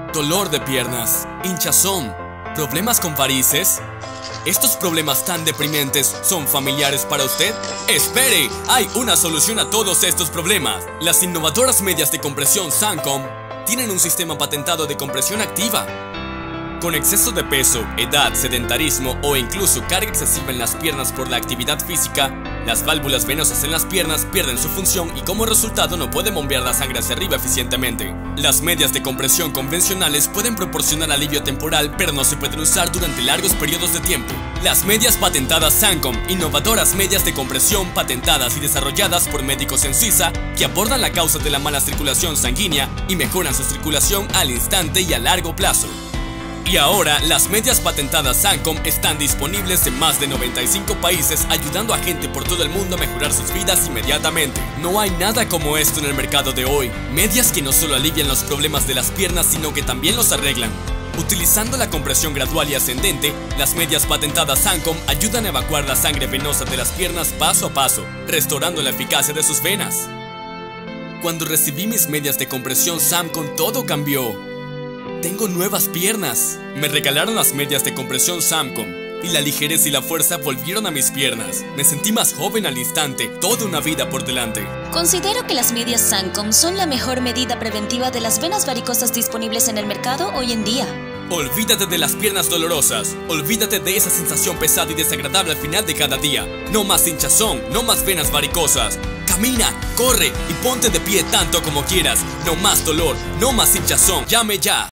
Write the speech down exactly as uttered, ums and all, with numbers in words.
Dolor de piernas, hinchazón, problemas con varices. ¿Estos problemas tan deprimentes son familiares para usted? ¡Espere! Hay una solución a todos estos problemas. Las innovadoras medias de compresión Sancom tienen un sistema patentado de compresión activa. Con exceso de peso, edad, sedentarismo o incluso carga excesiva en las piernas por la actividad física, las válvulas venosas en las piernas pierden su función y como resultado no pueden bombear la sangre hacia arriba eficientemente. Las medias de compresión convencionales pueden proporcionar alivio temporal, pero no se pueden usar durante largos periodos de tiempo. Las medias patentadas Sancom, innovadoras medias de compresión patentadas y desarrolladas por médicos en Suiza que abordan la causa de la mala circulación sanguínea y mejoran su circulación al instante y a largo plazo. Y ahora, las medias patentadas Sancom están disponibles en más de noventa y cinco países, ayudando a gente por todo el mundo a mejorar sus vidas inmediatamente. No hay nada como esto en el mercado de hoy. Medias que no solo alivian los problemas de las piernas, sino que también los arreglan. Utilizando la compresión gradual y ascendente, las medias patentadas Sancom ayudan a evacuar la sangre venosa de las piernas paso a paso, restaurando la eficacia de sus venas. Cuando recibí mis medias de compresión Sancom, todo cambió. Tengo nuevas piernas. Me regalaron las medias de compresión Sancom y la ligereza y la fuerza volvieron a mis piernas. Me sentí más joven al instante, toda una vida por delante. Considero que las medias Sancom son la mejor medida preventiva de las venas varicosas disponibles en el mercado hoy en día. Olvídate de las piernas dolorosas. Olvídate de esa sensación pesada y desagradable al final de cada día. No más hinchazón, no más venas varicosas. Camina, corre y ponte de pie tanto como quieras. No más dolor, no más hinchazón. Llame ya.